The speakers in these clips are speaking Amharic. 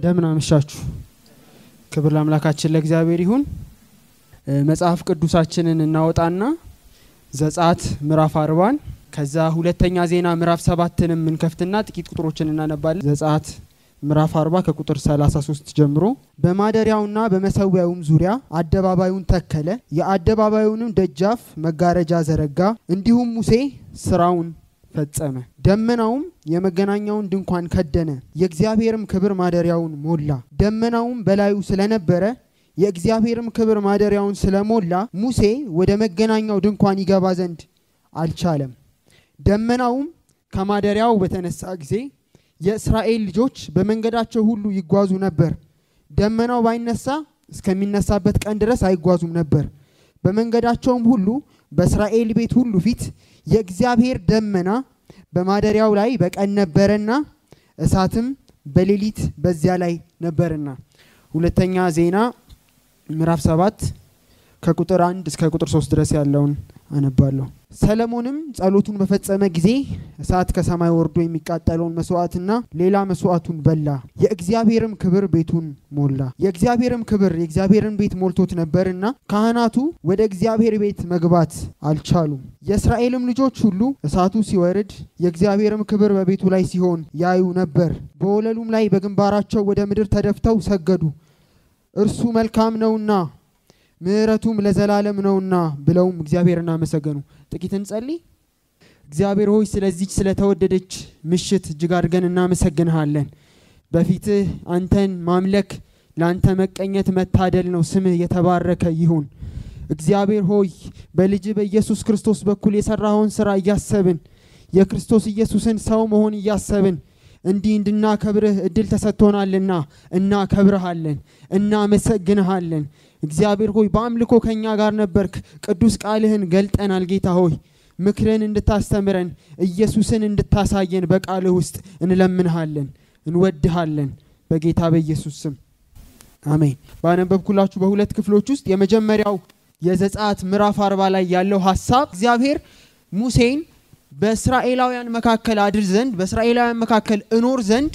እንደምን አመሻችሁ። ክብር ለአምላካችን ለእግዚአብሔር ይሁን። መጽሐፍ ቅዱሳችንን እናወጣና ዘጸአት ምዕራፍ 40 ከዛ ሁለተኛ ዜና ምዕራፍ 7ንም እንከፍትና ጥቂት ቁጥሮችን እናነባለን። ዘጸአት ምዕራፍ 40 ከቁጥር 33 ጀምሮ በማደሪያውና በመሰዊያውም ዙሪያ አደባባዩን ተከለ፣ የአደባባዩንም ደጃፍ መጋረጃ ዘረጋ። እንዲሁም ሙሴ ስራውን ፈጸመ። ደመናውም የመገናኛውን ድንኳን ከደነ፣ የእግዚአብሔርም ክብር ማደሪያውን ሞላ። ደመናውም በላዩ ስለነበረ የእግዚአብሔርም ክብር ማደሪያውን ስለሞላ ሙሴ ወደ መገናኛው ድንኳን ይገባ ዘንድ አልቻለም። ደመናውም ከማደሪያው በተነሳ ጊዜ የእስራኤል ልጆች በመንገዳቸው ሁሉ ይጓዙ ነበር። ደመናው ባይነሳ እስከሚነሳበት ቀን ድረስ አይጓዙም ነበር። በመንገዳቸውም ሁሉ በእስራኤል ቤት ሁሉ ፊት የእግዚአብሔር ደመና በማደሪያው ላይ በቀን ነበርና እሳትም በሌሊት በዚያ ላይ ነበርና። ሁለተኛ ዜና ምዕራፍ 7 ከቁጥር 1 እስከ ቁጥር 3 ድረስ ያለውን አነባለሁ። ሰለሞንም ጸሎቱን በፈጸመ ጊዜ እሳት ከሰማይ ወርዶ የሚቃጠለውን መስዋዕትና ሌላ መስዋዕቱን በላ፣ የእግዚአብሔርም ክብር ቤቱን ሞላ። የእግዚአብሔርም ክብር የእግዚአብሔርን ቤት ሞልቶት ነበርና ካህናቱ ወደ እግዚአብሔር ቤት መግባት አልቻሉም። የእስራኤልም ልጆች ሁሉ እሳቱ ሲወርድ የእግዚአብሔርም ክብር በቤቱ ላይ ሲሆን ያዩ ነበር። በወለሉም ላይ በግንባራቸው ወደ ምድር ተደፍተው ሰገዱ። እርሱ መልካም ነውና ምህረቱም ለዘላለም ነውና ብለውም እግዚአብሔርን አመሰገኑ። ጥቂት እንጸልይ። እግዚአብሔር ሆይ ስለዚህ ስለተወደደች ምሽት እጅግ አድርገን እናመሰግንሃለን። በፊትህ አንተን ማምለክ ላንተ መቀኘት መታደል ነው። ስምህ የተባረከ ይሁን። እግዚአብሔር ሆይ በልጅ በኢየሱስ ክርስቶስ በኩል የሰራውን ስራ እያሰብን የክርስቶስ ኢየሱስን ሰው መሆን እያሰብን እንዲህ እንድናከብርህ እድል ተሰጥቶናልና እናከብርሃለን፣ እናመሰግንሃለን። እግዚአብሔር ሆይ በአምልኮ ከኛ ጋር ነበርክ። ቅዱስ ቃልህን ገልጠናል። ጌታ ሆይ ምክርን እንድታስተምረን ኢየሱስን እንድታሳየን በቃልህ ውስጥ እንለምንሃለን፣ እንወድሃለን በጌታ በኢየሱስ ስም አሜን። ባነበብኩላችሁ በሁለት ክፍሎች ውስጥ የመጀመሪያው የዘጸአት ምዕራፍ 40 ላይ ያለው ሐሳብ እግዚአብሔር ሙሴን በእስራኤላውያን መካከል አድር ዘንድ በእስራኤላውያን መካከል እኖር ዘንድ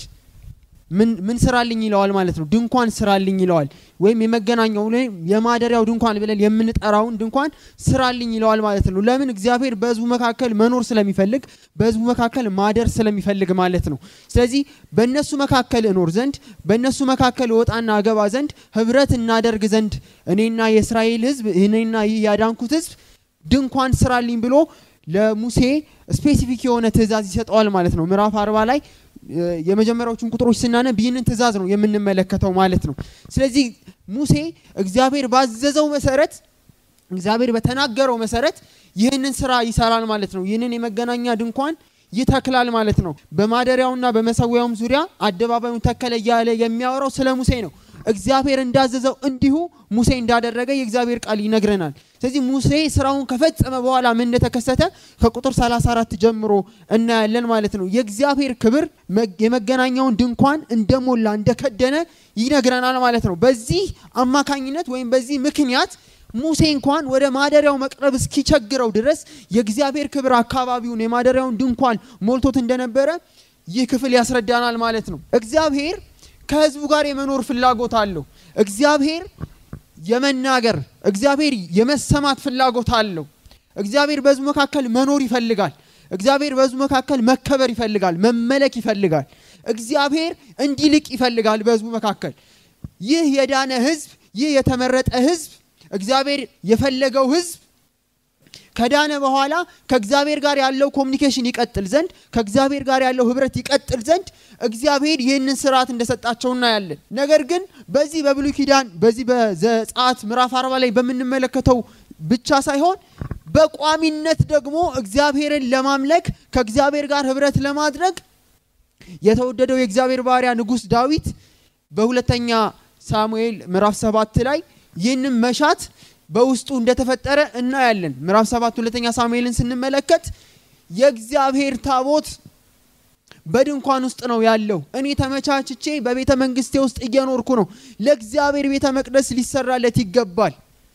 ምን ስራልኝ ይለዋል ማለት ነው። ድንኳን ስራልኝ ይለዋል። ወይም የመገናኛው ወይም የማደሪያው ድንኳን ብለን የምንጠራውን ድንኳን ስራልኝ ይለዋል ማለት ነው። ለምን? እግዚአብሔር በሕዝቡ መካከል መኖር ስለሚፈልግ፣ በሕዝቡ መካከል ማደር ስለሚፈልግ ማለት ነው። ስለዚህ በእነሱ መካከል እኖር ዘንድ፣ በእነሱ መካከል ወጣና አገባ ዘንድ፣ ህብረት እናደርግ ዘንድ እኔና የእስራኤል ሕዝብ እኔና ያዳንኩት ሕዝብ ድንኳን ስራልኝ ብሎ ለሙሴ ስፔሲፊክ የሆነ ትእዛዝ ይሰጠዋል ማለት ነው። ምዕራፍ 40 ላይ የመጀመሪያዎቹን ቁጥሮች ስናነብ ይህንን ትእዛዝ ነው የምንመለከተው ማለት ነው። ስለዚህ ሙሴ እግዚአብሔር ባዘዘው መሰረት፣ እግዚአብሔር በተናገረው መሰረት ይህንን ስራ ይሰራል ማለት ነው። ይህንን የመገናኛ ድንኳን ይተክላል ማለት ነው። በማደሪያውና በመሰዊያውም ዙሪያ አደባባዩን ተከለ እያለ የሚያወራው ስለ ሙሴ ነው። እግዚአብሔር እንዳዘዘው እንዲሁ ሙሴ እንዳደረገ የእግዚአብሔር ቃል ይነግረናል። ስለዚህ ሙሴ ስራውን ከፈጸመ በኋላ ምን እንደተከሰተ ከቁጥር 34 ጀምሮ እናያለን ማለት ነው። የእግዚአብሔር ክብር የመገናኛውን ድንኳን እንደሞላ እንደከደነ ይነግረናል ማለት ነው። በዚህ አማካኝነት ወይም በዚህ ምክንያት ሙሴ እንኳን ወደ ማደሪያው መቅረብ እስኪቸግረው ድረስ የእግዚአብሔር ክብር አካባቢውን የማደሪያውን ድንኳን ሞልቶት እንደነበረ ይህ ክፍል ያስረዳናል ማለት ነው። እግዚአብሔር ከሕዝቡ ጋር የመኖር ፍላጎት አለው። እግዚአብሔር የመናገር እግዚአብሔር የመሰማት ፍላጎት አለው። እግዚአብሔር በሕዝቡ መካከል መኖር ይፈልጋል። እግዚአብሔር በሕዝቡ መካከል መከበር ይፈልጋል፣ መመለክ ይፈልጋል። እግዚአብሔር እንዲልቅ ይፈልጋል በሕዝቡ መካከል። ይህ የዳነ ሕዝብ፣ ይህ የተመረጠ ሕዝብ፣ እግዚአብሔር የፈለገው ሕዝብ ከዳነ በኋላ ከእግዚአብሔር ጋር ያለው ኮሙኒኬሽን ይቀጥል ዘንድ፣ ከእግዚአብሔር ጋር ያለው ህብረት ይቀጥል ዘንድ እግዚአብሔር ይህንን ስርዓት እንደሰጣቸው እናያለን። ነገር ግን በዚህ በብሉይ ኪዳን በዚህ በዘጸአት ምዕራፍ 40 ላይ በምንመለከተው ብቻ ሳይሆን በቋሚነት ደግሞ እግዚአብሔርን ለማምለክ ከእግዚአብሔር ጋር ህብረት ለማድረግ የተወደደው የእግዚአብሔር ባሪያ ንጉስ ዳዊት በሁለተኛ ሳሙኤል ምዕራፍ 7 ላይ ይህንን መሻት በውስጡ እንደተፈጠረ እናያለን። ምዕራፍ 7 ሁለተኛ ሳሙኤልን ስንመለከት የእግዚአብሔር ታቦት በድንኳን ውስጥ ነው ያለው። እኔ ተመቻችቼ በቤተ መንግስቴ ውስጥ እየኖርኩ ነው። ለእግዚአብሔር ቤተ መቅደስ ሊሰራለት ይገባል።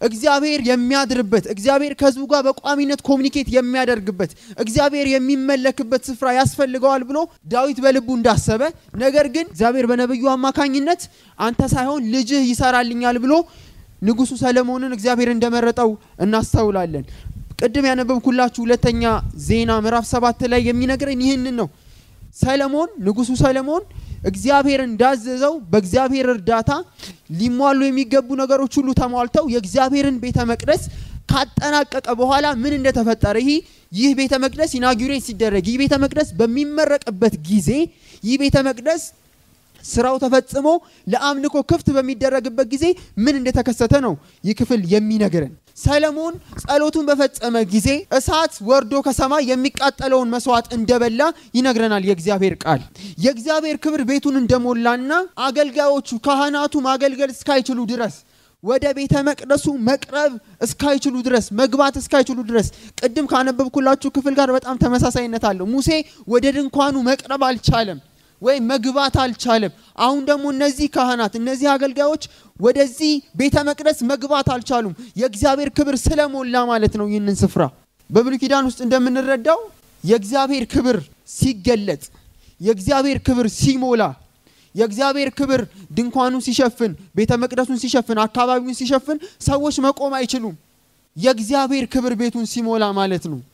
እግዚአብሔር የሚያድርበት እግዚአብሔር ከሕዝቡ ጋር በቋሚነት ኮሙኒኬት የሚያደርግበት እግዚአብሔር የሚመለክበት ስፍራ ያስፈልገዋል ብሎ ዳዊት በልቡ እንዳሰበ ነገር ግን እግዚአብሔር በነብዩ አማካኝነት አንተ ሳይሆን ልጅህ ይሰራልኛል ብሎ ንጉሱ ሰለሞንን እግዚአብሔር እንደመረጠው እናስተውላለን። ቅድም ያነበብኩላችሁ ሁለተኛ ዜና ምዕራፍ 7 ላይ የሚነግረን ይህንን ነው። ሰለሞን ንጉሱ ሰለሞን እግዚአብሔር እንዳዘዘው በእግዚአብሔር እርዳታ ሊሟሉ የሚገቡ ነገሮች ሁሉ ተሟልተው የእግዚአብሔርን ቤተ መቅደስ ካጠናቀቀ በኋላ ምን እንደተፈጠረ ይህ ቤተ መቅደስ ኢናጉሬት ሲደረግ ይህ ቤተ መቅደስ በሚመረቅበት ጊዜ ይህ ቤተ መቅደስ ስራው ተፈጽሞ ለአምልኮ ክፍት በሚደረግበት ጊዜ ምን እንደተከሰተ ነው ይህ ክፍል የሚነግረን። ሰለሞን ጸሎቱን በፈጸመ ጊዜ እሳት ወርዶ ከሰማይ የሚቃጠለውን መስዋዕት እንደበላ ይነግረናል የእግዚአብሔር ቃል። የእግዚአብሔር ክብር ቤቱን እንደሞላና አገልጋዮቹ ካህናቱ ማገልገል እስካይችሉ ድረስ ወደ ቤተ መቅደሱ መቅረብ እስካይችሉ ድረስ መግባት እስካይችሉ ድረስ ቅድም ካነበብኩላችሁ ክፍል ጋር በጣም ተመሳሳይነት አለው። ሙሴ ወደ ድንኳኑ መቅረብ አልቻለም ወይ መግባት አልቻለም። አሁን ደግሞ እነዚህ ካህናት እነዚህ አገልጋዮች ወደዚህ ቤተ መቅደስ መግባት አልቻሉም የእግዚአብሔር ክብር ስለሞላ ማለት ነው። ይህንን ስፍራ በብሉይ ኪዳን ውስጥ እንደምንረዳው የእግዚአብሔር ክብር ሲገለጥ የእግዚአብሔር ክብር ሲሞላ የእግዚአብሔር ክብር ድንኳኑን ሲሸፍን ቤተ መቅደሱን ሲሸፍን አካባቢውን ሲሸፍን ሰዎች መቆም አይችሉም። የእግዚአብሔር ክብር ቤቱን ሲሞላ ማለት ነው።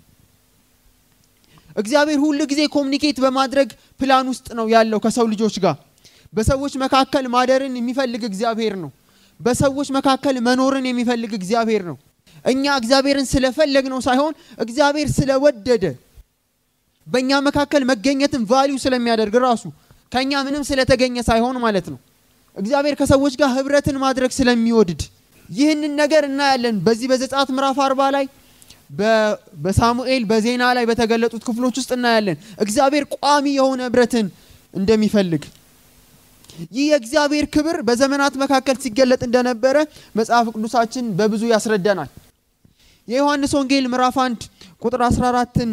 እግዚአብሔር ሁሉ ጊዜ ኮሙኒኬት በማድረግ ፕላን ውስጥ ነው ያለው ከሰው ልጆች ጋር። በሰዎች መካከል ማደርን የሚፈልግ እግዚአብሔር ነው። በሰዎች መካከል መኖርን የሚፈልግ እግዚአብሔር ነው። እኛ እግዚአብሔርን ስለፈለግነው ሳይሆን እግዚአብሔር ስለወደደ በእኛ መካከል መገኘትን ቫልዩ ስለሚያደርግ ራሱ ከኛ ምንም ስለተገኘ ሳይሆን ማለት ነው። እግዚአብሔር ከሰዎች ጋር ህብረትን ማድረግ ስለሚወድድ ይህንን ነገር እናያለን በዚህ በዘጸአት ምዕራፍ 40 ላይ በሳሙኤል በዜና ላይ በተገለጡት ክፍሎች ውስጥ እናያለን እግዚአብሔር ቋሚ የሆነ ህብረትን እንደሚፈልግ። ይህ የእግዚአብሔር ክብር በዘመናት መካከል ሲገለጥ እንደነበረ መጽሐፍ ቅዱሳችን በብዙ ያስረዳናል። የዮሐንስ ወንጌል ምዕራፍ 1 ቁጥር 14ን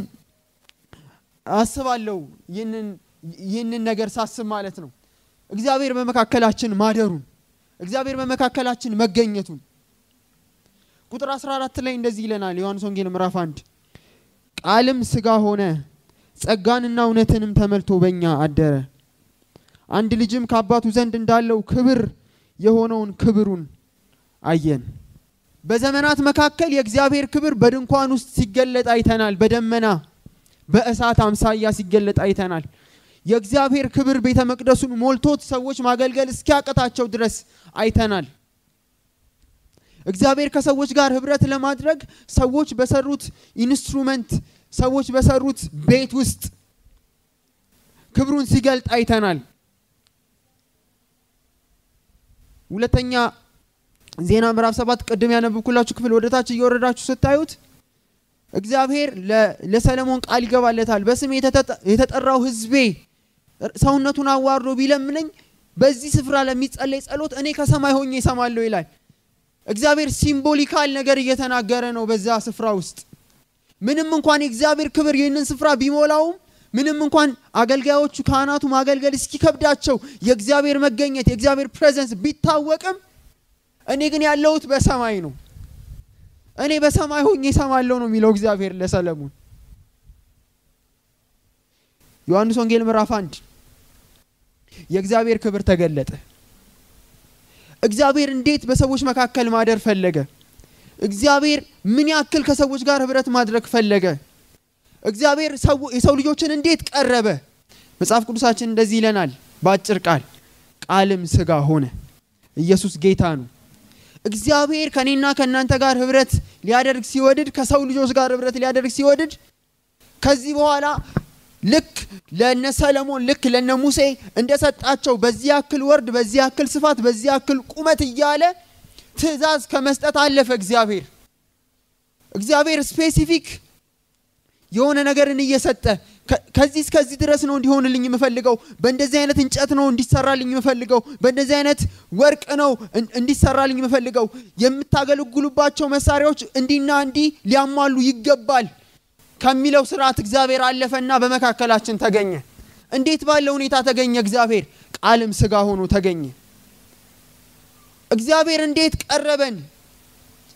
አስባለሁ ይህንን ነገር ሳስብ ማለት ነው እግዚአብሔር በመካከላችን ማደሩን እግዚአብሔር በመካከላችን መገኘቱን። ቁጥር 14 ላይ እንደዚህ ይለናል ዮሐንስ ወንጌል ምዕራፍ 1 ቃልም ሥጋ ሆነ ጸጋንና እውነትንም ተመልቶ በእኛ አደረ አንድ ልጅም ከአባቱ ዘንድ እንዳለው ክብር የሆነውን ክብሩን አየን። በዘመናት መካከል የእግዚአብሔር ክብር በድንኳን ውስጥ ሲገለጥ አይተናል። በደመና በእሳት አምሳያ ሲገለጥ አይተናል። የእግዚአብሔር ክብር ቤተ መቅደሱን ሞልቶት ሰዎች ማገልገል እስኪያቀታቸው ድረስ አይተናል። እግዚአብሔር ከሰዎች ጋር ህብረት ለማድረግ ሰዎች በሰሩት ኢንስትሩመንት ሰዎች በሰሩት ቤት ውስጥ ክብሩን ሲገልጥ አይተናል። ሁለተኛ ዜና ምዕራፍ 7 ቀደም ያነበብኩላችሁ ክፍል ወደታች እየወረዳችሁ ስታዩት እግዚአብሔር ለሰለሞን ቃል ይገባለታል። በስሜ የተጠራው ህዝቤ ሰውነቱን አዋርዶ ቢለምነኝ በዚህ ስፍራ ለሚጸለይ ጸሎት እኔ ከሰማይ ሆኜ እሰማለሁ ይላል። እግዚአብሔር ሲምቦሊካል ነገር እየተናገረ ነው በዛ ስፍራ ውስጥ። ምንም እንኳን የእግዚአብሔር ክብር ይህንን ስፍራ ቢሞላውም ምንም እንኳን አገልጋዮቹ ካህናቱ ማገልገል እስኪከብዳቸው የእግዚአብሔር መገኘት የእግዚአብሔር ፕሬዘንስ ቢታወቅም እኔ ግን ያለሁት በሰማይ ነው እኔ በሰማይ ሆኜ እሰማለሁ ነው የሚለው እግዚአብሔር ለሰለሞን። ዮሐንስ ወንጌል ምዕራፍ 1 የእግዚአብሔር ክብር ተገለጠ። እግዚአብሔር እንዴት በሰዎች መካከል ማደር ፈለገ? እግዚአብሔር ምን ያክል ከሰዎች ጋር ህብረት ማድረግ ፈለገ? እግዚአብሔር የሰው ልጆችን እንዴት ቀረበ? መጽሐፍ ቅዱሳችን እንደዚህ ይለናል በአጭር ቃል ቃልም ሥጋ ሆነ። ኢየሱስ ጌታ ነው። እግዚአብሔር ከኔና ከናንተ ጋር ህብረት ሊያደርግ ሲወድድ ከሰው ልጆች ጋር ህብረት ሊያደርግ ሲወድድ ከዚህ በኋላ ልክ ለነ ሰለሞን ልክ ለነ ሙሴ እንደሰጣቸው በዚህ ያክል ወርድ በዚህ ያክል ስፋት በዚህ ያክል ቁመት እያለ ትእዛዝ ከመስጠት አለፈ። እግዚአብሔር ስፔሲፊክ የሆነ ነገርን እየሰጠ ከዚህ እስከዚህ ድረስ ነው እንዲሆንልኝ የምፈልገው፣ በእንደዚህ አይነት እንጨት ነው እንዲሰራልኝ የምፈልገው፣ በእንደዚህ አይነት ወርቅ ነው እንዲሰራልኝ የምፈልገው፣ የምታገለግሉባቸው መሳሪያዎች እንዲና እንዲ ሊያሟሉ ይገባል ከሚለው ስርዓት እግዚአብሔር አለፈና በመካከላችን ተገኘ። እንዴት ባለ ሁኔታ ተገኘ? እግዚአብሔር ቃልም ሥጋ ሆኖ ተገኘ። እግዚአብሔር እንዴት ቀረበን?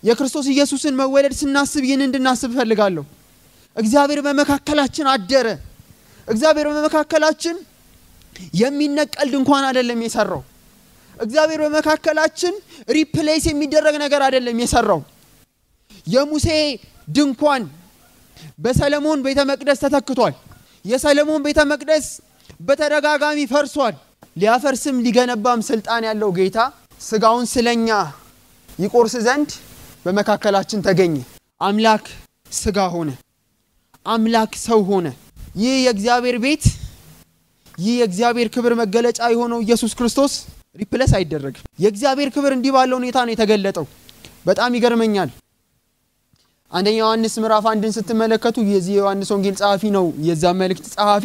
የክርስቶስ ኢየሱስን መወለድ ስናስብ ይህን እንድናስብ ፈልጋለሁ። እግዚአብሔር በመካከላችን አደረ። እግዚአብሔር በመካከላችን የሚነቀል ድንኳን አይደለም የሰራው። እግዚአብሔር በመካከላችን ሪፕሌስ የሚደረግ ነገር አይደለም የሰራው። የሙሴ ድንኳን በሰለሞን ቤተ መቅደስ ተተክቷል። የሰለሞን ቤተ መቅደስ በተደጋጋሚ ፈርሷል። ሊያፈርስም ሊገነባም ስልጣን ያለው ጌታ ስጋውን ስለኛ ይቆርስ ዘንድ በመካከላችን ተገኘ። አምላክ ስጋ ሆነ። አምላክ ሰው ሆነ። ይህ የእግዚአብሔር ቤት፣ ይህ የእግዚአብሔር ክብር መገለጫ የሆነው ኢየሱስ ክርስቶስ ሪፕሌስ አይደረግም። የእግዚአብሔር ክብር እንዲህ ባለው ሁኔታ ነው የተገለጠው። በጣም ይገርመኛል። አንደኛ ዮሐንስ ምዕራፍ 1ን ስትመለከቱ የዚህ ዮሐንስ ወንጌል ጸሐፊ ነው የዛ መልእክት ጸሐፊ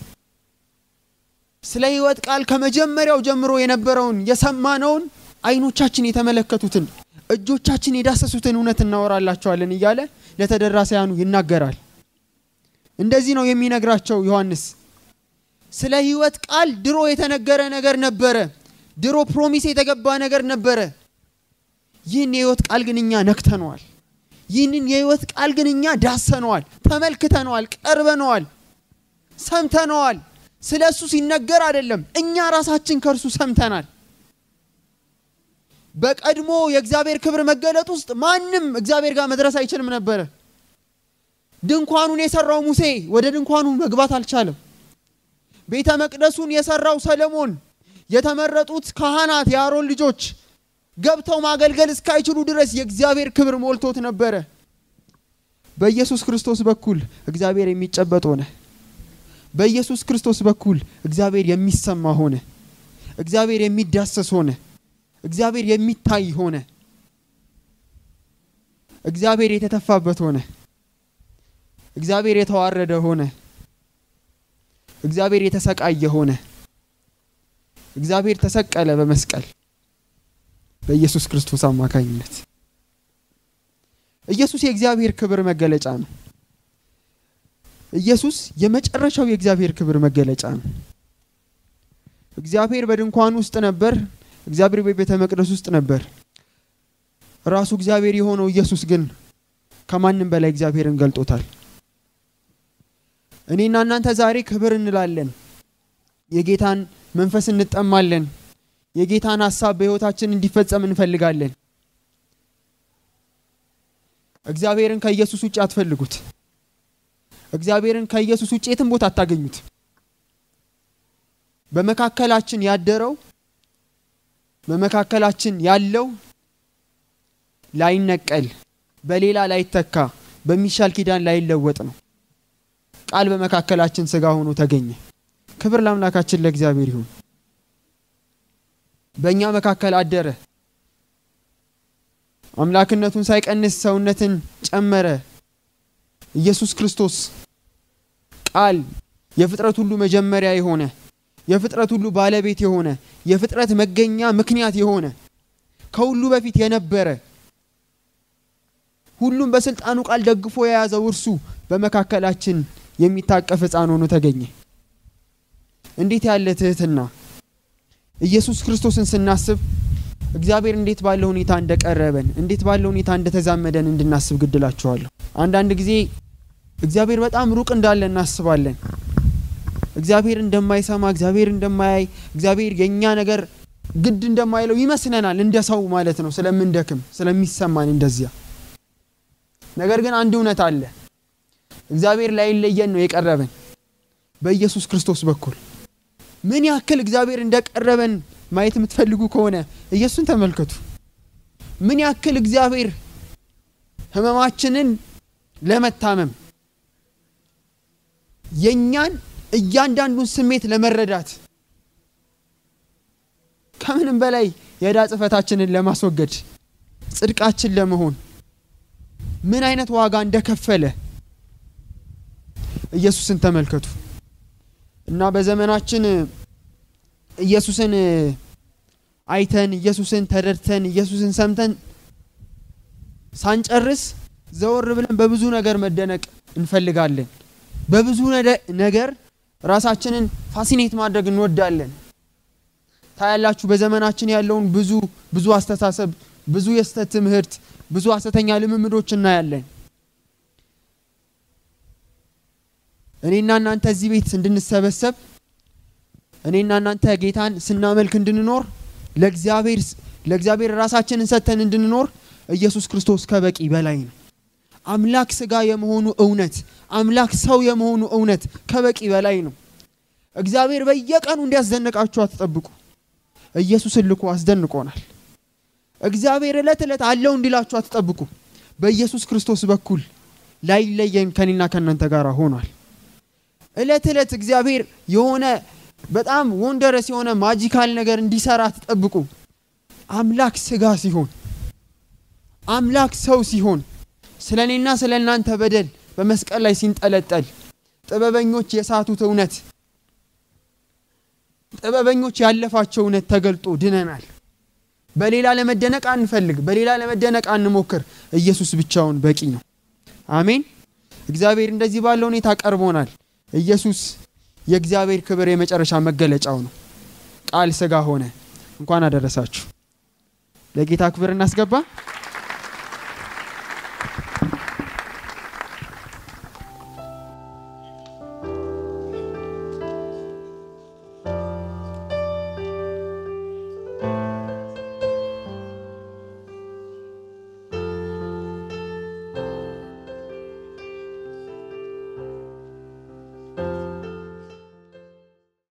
ስለ ሕይወት ቃል ከመጀመሪያው ጀምሮ የነበረውን የሰማነውን አይኖቻችን የተመለከቱትን እጆቻችን የዳሰሱትን እውነት እናወራላችኋለን እያለ ለተደራሲያኑ ይናገራል። እንደዚህ ነው የሚነግራቸው ዮሐንስ። ስለ ሕይወት ቃል ድሮ የተነገረ ነገር ነበረ። ድሮ ፕሮሚስ የተገባ ነገር ነበረ። ይህን የሕይወት ቃል ግን እኛ ነክተነዋል። ይህንን የሕይወት ቃል ግን እኛ ዳሰነዋል፣ ተመልክተነዋል፣ ቀርበነዋል፣ ሰምተነዋል። ስለሱ ሲነገር አይደለም እኛ ራሳችን ከርሱ ሰምተናል። በቀድሞ የእግዚአብሔር ክብር መገለጥ ውስጥ ማንም እግዚአብሔር ጋር መድረስ አይችልም ነበር። ድንኳኑን የሰራው ሙሴ ወደ ድንኳኑ መግባት አልቻለም። ቤተ መቅደሱን የሰራው ሰለሞን፣ የተመረጡት ካህናት የአሮን ልጆች ገብተው ማገልገል እስካይችሉ ድረስ የእግዚአብሔር ክብር ሞልቶት ነበር። በኢየሱስ ክርስቶስ በኩል እግዚአብሔር የሚጨበጥ ሆነ። በኢየሱስ ክርስቶስ በኩል እግዚአብሔር የሚሰማ ሆነ። እግዚአብሔር የሚዳሰስ ሆነ። እግዚአብሔር የሚታይ ሆነ። እግዚአብሔር የተተፋበት ሆነ። እግዚአብሔር የተዋረደ ሆነ። እግዚአብሔር የተሰቃየ ሆነ። እግዚአብሔር ተሰቀለ በመስቀል በኢየሱስ ክርስቶስ አማካኝነት። ኢየሱስ የእግዚአብሔር ክብር መገለጫ ነው። ኢየሱስ የመጨረሻው የእግዚአብሔር ክብር መገለጫ ነው። እግዚአብሔር በድንኳኑ ውስጥ ነበር። እግዚአብሔር በቤተ መቅደስ ውስጥ ነበር። ራሱ እግዚአብሔር የሆነው ኢየሱስ ግን ከማንም በላይ እግዚአብሔርን ገልጦታል። እኔና እናንተ ዛሬ ክብር እንላለን። የጌታን መንፈስ እንጠማለን። የጌታን ሐሳብ በሕይወታችን እንዲፈጸም እንፈልጋለን። እግዚአብሔርን ከኢየሱስ ውጭ አትፈልጉት። እግዚአብሔርን ከኢየሱስ ውጭ የትም ቦታ አታገኙት። በመካከላችን ያደረው በመካከላችን ያለው ላይነቀል በሌላ ላይተካ በሚሻል ኪዳን ላይለወጥ ነው። ቃል በመካከላችን ሥጋ ሆኖ ተገኘ። ክብር ለአምላካችን ለእግዚአብሔር ይሁን። በእኛ መካከል አደረ። አምላክነቱን ሳይቀንስ ሰውነትን ጨመረ። ኢየሱስ ክርስቶስ ቃል የፍጥረት ሁሉ መጀመሪያ የሆነ የፍጥረት ሁሉ ባለቤት የሆነ የፍጥረት መገኛ ምክንያት የሆነ ከሁሉ በፊት የነበረ ሁሉም በስልጣኑ ቃል ደግፎ የያዘው እርሱ በመካከላችን የሚታቀፍ ሕፃን ሆኖ ተገኘ። እንዴት ያለ ትህትና! ኢየሱስ ክርስቶስን ስናስብ እግዚአብሔር እንዴት ባለ ሁኔታ እንደቀረበን እንዴት ባለ ሁኔታ እንደተዛመደን እንድናስብ ግድላችኋለሁ። አንዳንድ ጊዜ እግዚአብሔር በጣም ሩቅ እንዳለ እናስባለን። እግዚአብሔር እንደማይሰማ፣ እግዚአብሔር እንደማያይ፣ እግዚአብሔር የኛ ነገር ግድ እንደማይለው ይመስለናል፣ እንደሰው ማለት ነው፣ ስለምንደክም ስለሚሰማን እንደዚያ። ነገር ግን አንድ እውነት አለ። እግዚአብሔር ላይለየን ነው የቀረበን በኢየሱስ ክርስቶስ በኩል። ምን ያክል እግዚአብሔር እንደቀረበን ማየት የምትፈልጉ ከሆነ ኢየሱስን ተመልከቱ። ምን ያክል እግዚአብሔር ህመማችንን ለመታመም የኛን እያንዳንዱን ስሜት ለመረዳት ከምንም በላይ የዕዳ ጽፈታችንን ለማስወገድ ጽድቃችን ለመሆን ምን አይነት ዋጋ እንደከፈለ ኢየሱስን ተመልከቱ። እና በዘመናችን ኢየሱስን አይተን ኢየሱስን ተረድተን ኢየሱስን ሰምተን ሳንጨርስ ዘወር ብለን በብዙ ነገር መደነቅ እንፈልጋለን። በብዙ ነገር ራሳችንን ፋሲኔት ማድረግ እንወዳለን። ታያላችሁ በዘመናችን ያለውን ብዙ አስተሳሰብ ብዙ የስተት ትምህርት ብዙ ሐሰተኛ ልምምዶች እናያለን እኔና እናንተ እዚህ ቤት እንድንሰበሰብ እኔና እናንተ ጌታን ስናመልክ እንድንኖር ለእግዚአብሔር ራሳችንን ሰጥተን እንድንኖር ኢየሱስ ክርስቶስ ከበቂ በላይ ነው አምላክ ሥጋ የመሆኑ እውነት አምላክ ሰው የመሆኑ እውነት ከበቂ በላይ ነው እግዚአብሔር በየቀኑ እንዲያስደንቃችሁ አትጠብቁ ኢየሱስን ልኮ አስደንቆናል እግዚአብሔር ዕለት አለው እንዲላችሁ አትጠብቁ በኢየሱስ ክርስቶስ በኩል ላይለየን ከኔና ከናንተ ጋር ሆኗል ዕለት እግዚአብሔር የሆነ በጣም ወንደረስ የሆነ ማጂካል ነገር እንዲሰራ አትጠብቁ አምላክ ሥጋ ሲሆን አምላክ ሰው ሲሆን ስለኔና ስለናንተ በደል በመስቀል ላይ ሲንጠለጠል ጥበበኞች የሳቱት እውነት ጥበበኞች ያለፋቸው እውነት ተገልጦ ድነናል በሌላ ለመደነቅ አንፈልግ በሌላ ለመደነቅ አንሞክር ኢየሱስ ብቻውን በቂ ነው አሜን እግዚአብሔር እንደዚህ ባለው ሁኔታ ቀርቦናል ኢየሱስ የእግዚአብሔር ክብር የመጨረሻ መገለጫው ነው ቃል ሥጋ ሆነ እንኳን አደረሳችሁ ለጌታ ክብር እናስገባ